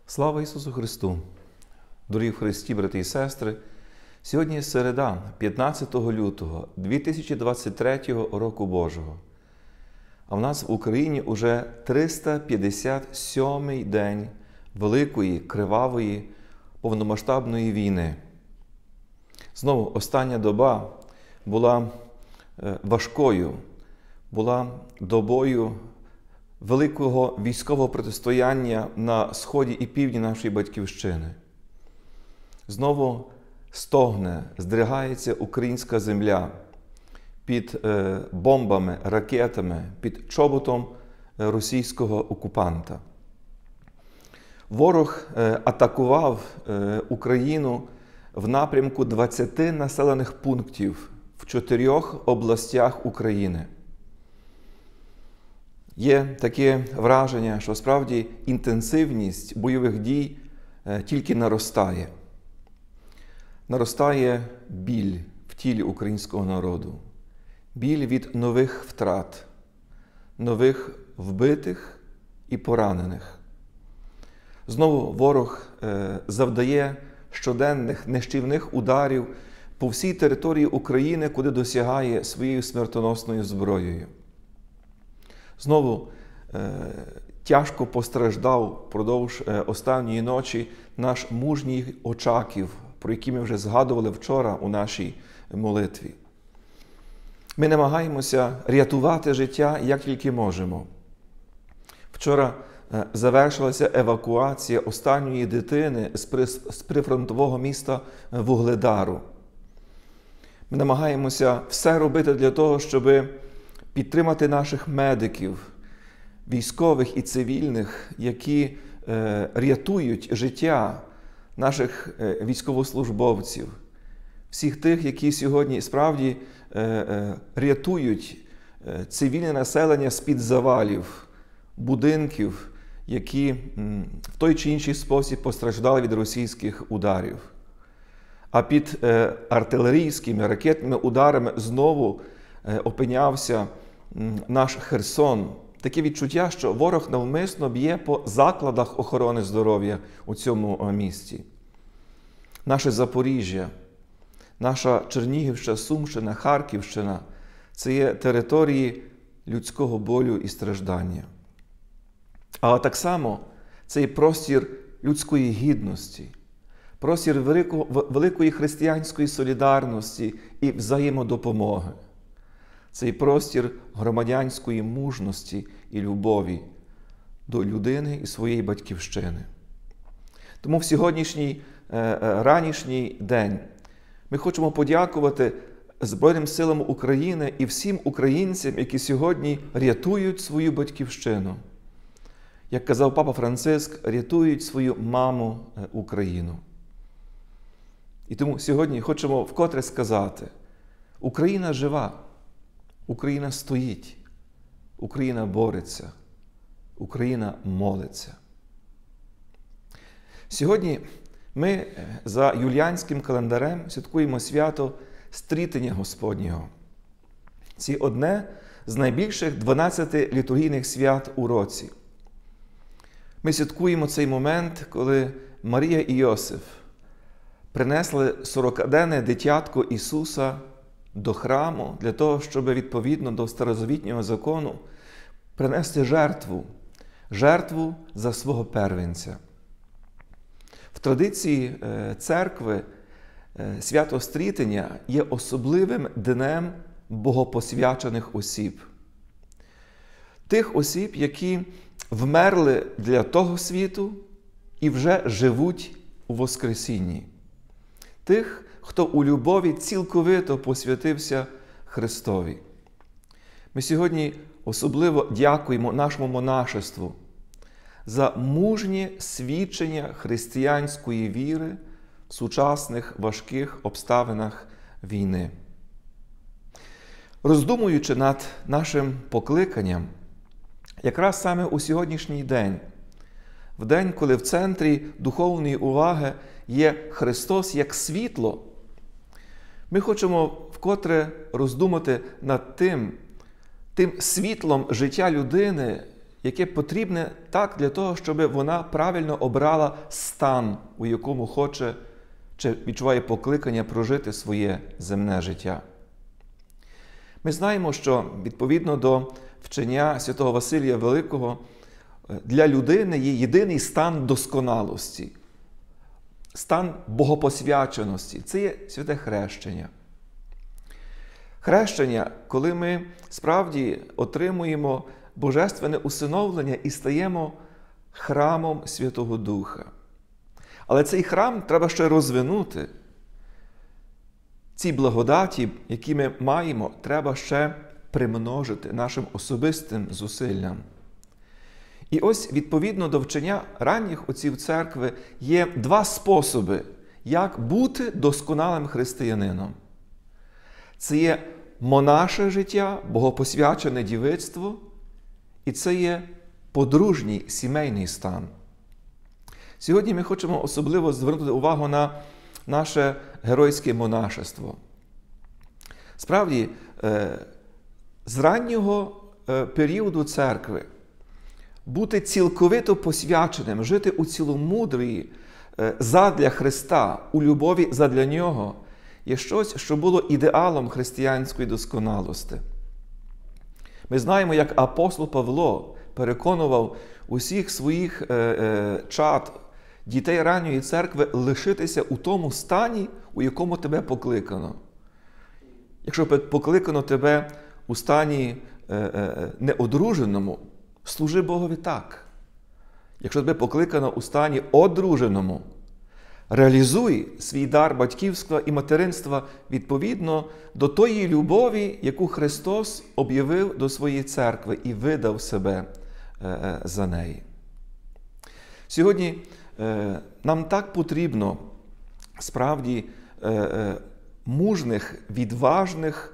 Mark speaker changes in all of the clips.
Speaker 1: Слава Ісусу Христу! Дорогі в Христі, брати і сестри! Сьогодні середа, 15 лютого 2023 року Божого. А в нас в Україні уже 357-й день великої, кривавої, повномасштабної війни. Знову остання доба була важкою, була добою великого військового протистояння на сході і півдні нашої Батьківщини. Знову стогне, здригається українська земля під бомбами, ракетами, під чоботом російського окупанта. Ворог атакував Україну в напрямку 20 населених пунктів в 4 областях України. Є таке враження, що справді інтенсивність бойових дій тільки наростає. Наростає біль в тілі українського народу. Біль від нових втрат, нових вбитих і поранених. Знову ворог завдає щоденних нищівних ударів по всій території України, куди досягає своєю смертоносною зброєю. Знову тяжко постраждав впродовж останньої ночі наш мужній Очаків, про який ми вже згадували вчора у нашій молитві. Ми намагаємося рятувати життя, як тільки можемо. Вчора завершилася евакуація останньої дитини з прифронтового міста Вугледару. Ми намагаємося все робити для того, щоб підтримати наших медиків, військових і цивільних, які рятують життя наших військовослужбовців, всіх тих, які сьогодні справді рятують цивільне населення з-під завалів, будинків, які в той чи інший спосіб постраждали від російських ударів. А під артилерійськими, ракетними ударами знову опинявся наш Херсон. Таке відчуття, що ворог навмисно б'є по закладах охорони здоров'я у цьому місті. Наше Запоріжжя, наша Чернігівщина, Сумщина, Харківщина – це є території людського болю і страждання. Але так само це є простір людської гідності, простір великої християнської солідарності і взаємодопомоги. Цей простір громадянської мужності і любові до людини і своєї батьківщини. Тому в сьогоднішній ранішній день ми хочемо подякувати Збройним силам України і всім українцям, які сьогодні рятують свою батьківщину. Як казав Папа Франциск, рятують свою маму Україну. І тому сьогодні хочемо вкотре сказати: Україна жива. Україна стоїть, Україна бореться, Україна молиться. Сьогодні ми за юліанським календарем святкуємо свято Стрітення Господнього. Це одне з найбільших 12 літургійних свят у році. Ми святкуємо цей момент, коли Марія і Йосиф принесли 40-денне дитятко Ісуса до храму для того, щоб відповідно до старозавітнього закону принести жертву за свого первенця. В традиції церкви свято Стрітення є особливим днем богопосвячених осіб. Тих осіб, які вмерли для того світу і вже живуть у Воскресінні. Тих, хто у любові цілковито посвятився Христові. Ми сьогодні особливо дякуємо нашому монашеству за мужнє свідчення християнської віри в сучасних важких обставинах війни. Роздумуючи над нашим покликанням, якраз саме у сьогоднішній день, в день, коли в центрі духовної уваги є Христос як світло, ми хочемо вкотре роздумати над тим світлом життя людини, яке потрібне так для того, щоб вона правильно обрала стан, у якому хоче чи відчуває покликання прожити своє земне життя. Ми знаємо, що відповідно до вчення святого Василія Великого, для людини є єдиний стан досконалості, стан богопосвяченості. Це є святе хрещення. Хрещення, коли ми справді отримуємо божественне усиновлення і стаємо храмом Святого Духа. Але цей храм треба ще розвинути. Ці благодаті, які ми маємо, треба ще примножити нашим особистим зусиллям. І ось, відповідно до вчення ранніх отців церкви, є два способи, як бути досконалим християнином. Це є монаше життя, богопосвячене дівицтво, і це є подружній сімейний стан. Сьогодні ми хочемо особливо звернути увагу на наше геройське монашество. Справді, з раннього періоду церкви бути цілковито посвяченим, жити у ціломудрії задля Христа, у любові задля Нього, є щось, що було ідеалом християнської досконалості. Ми знаємо, як апостол Павло переконував усіх своїх чад, дітей ранньої церкви, лишитися у тому стані, у якому тебе покликано. Якщо покликано тебе у стані неодруженому, служи Богові так. Якщо тебе покликано у стані одруженому, реалізуй свій дар батьківства і материнства відповідно до тої любові, яку Христос об'явив до своєї церкви і видав себе за неї. Сьогодні нам так потрібно справді мужних, відважних,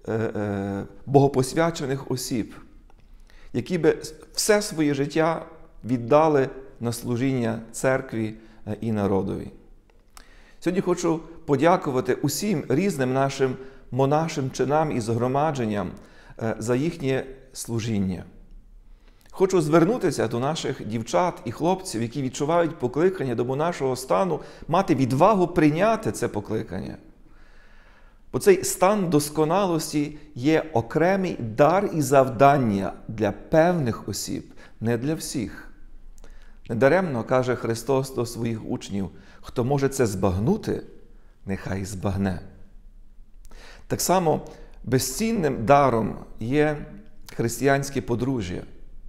Speaker 1: богопосвячених осіб, які би все своє життя віддали на служіння церкві і народові. Сьогодні хочу подякувати усім різним нашим монашим чинам і згромадженням за їхнє служіння. Хочу звернутися до наших дівчат і хлопців, які відчувають покликання до монашого стану, мати відвагу прийняти це покликання. Бо цей стан досконалості є окремий дар і завдання для певних осіб, не для всіх. Недаремно каже Христос до своїх учнів: хто може це збагнути, нехай збагне. Так само безцінним даром є християнське подружжя.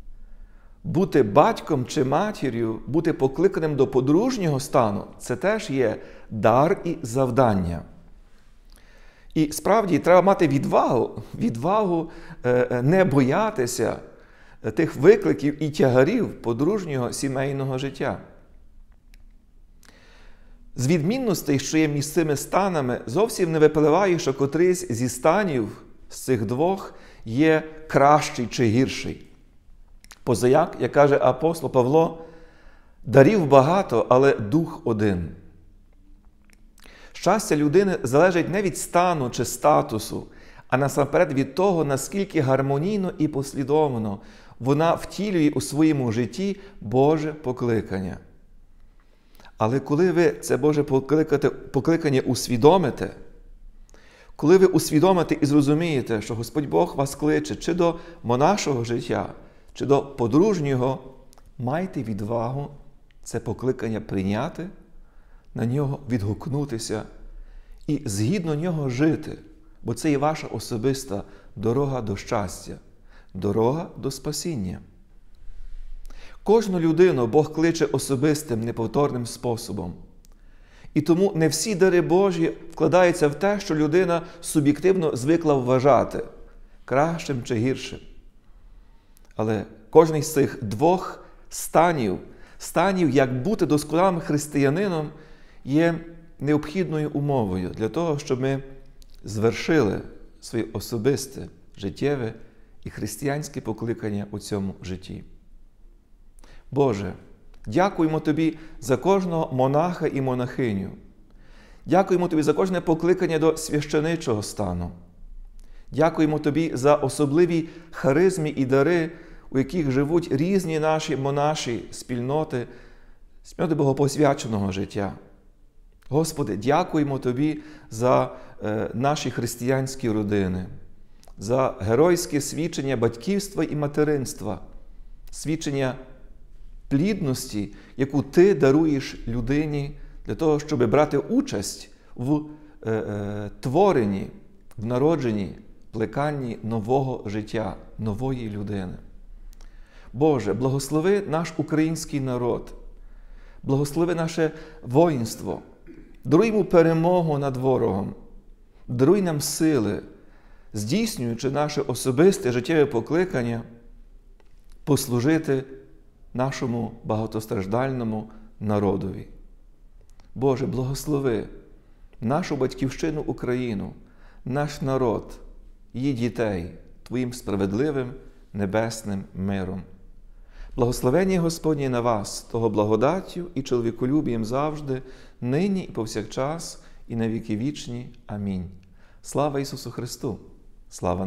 Speaker 1: Бути батьком чи матір'ю, бути покликаним до подружнього стану – це теж є дар і завдання. І справді треба мати відвагу не боятися тих викликів і тягарів подружнього сімейного життя. З відмінностей, що є між цими станами, зовсім не випливає, що котрийсь зі станів з цих двох є кращий чи гірший. Позаяк, як каже апостол Павло, дарів багато, але дух один. Щастя людини залежить не від стану чи статусу, а насамперед від того, наскільки гармонійно і послідовно вона втілює у своєму житті Боже покликання. Але коли ви це Боже покликання усвідомите, коли ви усвідомите і зрозумієте, що Господь Бог вас кличе чи до монашого життя, чи до подружнього, майте відвагу це покликання прийняти, на нього відгукнутися і згідно нього жити, бо це і ваша особиста дорога до щастя, дорога до спасіння. Кожну людину Бог кличе особистим, неповторним способом. І тому не всі дари Божі вкладаються в те, що людина суб'єктивно звикла вважати кращим чи гіршим. Але кожен з цих двох станів, як бути досконалим християнином, є необхідною умовою для того, щоб ми звершили своє особисте, життєве і християнське покликання у цьому житті. Боже, дякуємо Тобі за кожного монаха і монахиню. Дякуємо Тобі за кожне покликання до священичого стану. Дякуємо Тобі за особливі харизми і дари у яких живуть різні наші монаші спільноти богопосвяченого життя. Господи, дякуємо Тобі за наші християнські родини, за геройське свідчення батьківства і материнства, свідчення плідності, яку Ти даруєш людині для того, щоб брати участь в творенні, в народженні, плеканні нового життя, нової людини. Боже, благослови наш український народ, благослови наше воїнство, даруй йому перемогу над ворогом, даруй нам сили, здійснюючи наше особисте життєве покликання, послужити нашому багатостраждальному народові. Боже, благослови нашу батьківщину Україну, наш народ, її дітей Твоїм справедливим небесним миром. Благословення Господнє на вас, того благодаттю і чоловіколюбієм завжди, нині і повсякчас, і на віки вічні. Амінь. Слава Ісусу Христу! Слава